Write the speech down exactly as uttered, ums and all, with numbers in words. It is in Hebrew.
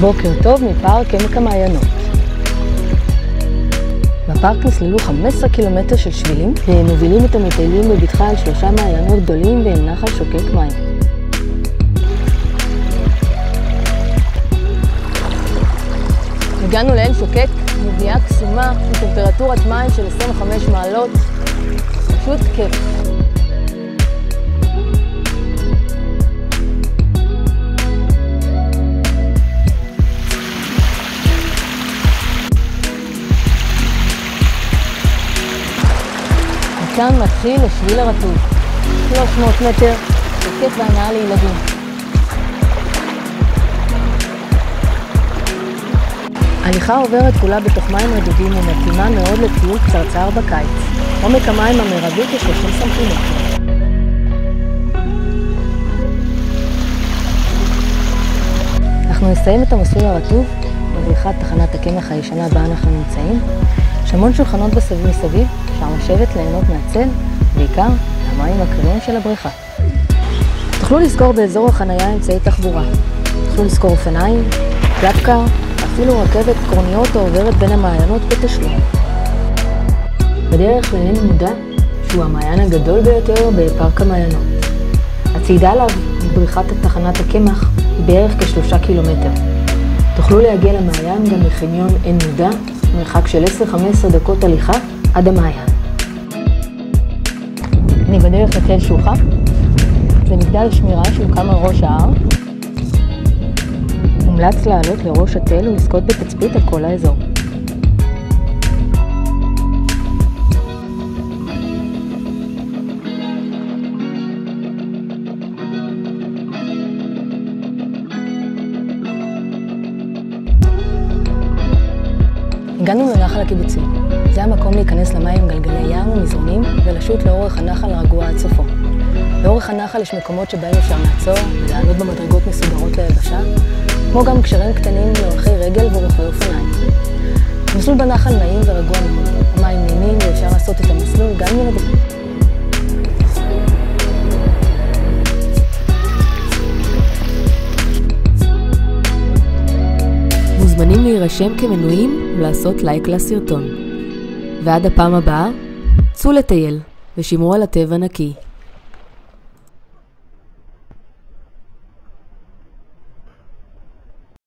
בוקר טוב מפארק עמק המעיינות. בפארק נסללו חמישה עשר קילומטר של שבילים ומובילים את המטיילים בבטחה על שלושה מעיינות גדולים ועם נחל שוקק מים. הגענו לעין שוקק, מבנייה קסומה, עם טמפרטורת מים של עשרים וחמש מעלות. פשוט כיף. מכאן מתחיל השביל הרטוב, שלוש מאות מטר, וכיף והנאה לילדים. ההליכה עוברת כולה בתוך מים רדודים ומתאימה מאוד לטיול קצרצר בקיץ. עומק המים המרבי כ-שלושים סנטימטר. אנחנו נסיים את המסלול הרטוב בבריכת תחנת הקמח הישנה בה אנחנו נמצאים. יש המון שולחנות בסביב מסביב, אפשר לשבת ליהנות מהצל, בעיקר מהמים הקרים של הבריכה. תוכלו לזכור באזור החנייה אמצעי תחבורה. תוכלו לזכור אופניים, גלאפקר, אפילו רכבת קרוניות העוברת בין המעיינות בתשלום. בדרך לעין מודה, שהוא המעיין הגדול ביותר בפארק המעיינות. הצעידה עליו מבריכת תחנת הקמח היא בערך כשלושה קילומטר. תוכלו להגיע למעיין גם מחניון עין מודה, מרחק של עשר עד חמש עשרה דקות הליכה עד המעיין. אני בדרך לתל שוחה. זה מגדל שמירה שהוקם על ראש ההר. מומלץ לעלות לראש התל ולזכות בתצפית על כל האזור. הגענו לנחל הקיבוצי. זה המקום להיכנס למים עם גלגלי ים ומזרונים ולשוט לאורך הנחל הרגוע עד סופו. לאורך הנחל יש מקומות שבהם אפשר לעצור ולעלות במדרגות מסודרות ליבשה, כמו גם קשרים קטנים לאורכי רגל ורוכבי אופניים. המסלול בנחל נעים ורגוע מאוד. המים נעימים ואפשר לעשות את המסלול גם עם ילדים. מוזמנים להירשם כמנויים ולעשות לייק לסרטון. ועד הפעם הבאה, צאו לטייל ושמרו על הטבע נקי.